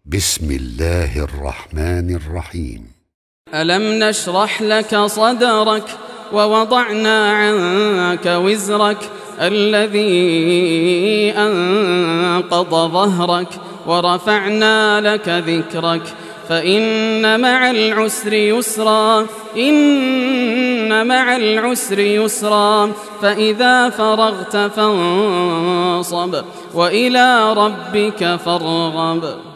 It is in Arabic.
بسم الله الرحمن الرحيم. ألم نشرح لك صدرك ووضعنا عنك وزرك الذي أنقض ظهرك ورفعنا لك ذكرك فإن مع العسر يسرا إن مع العسر يسرا فإذا فرغت فانصب وإلى ربك فارغب.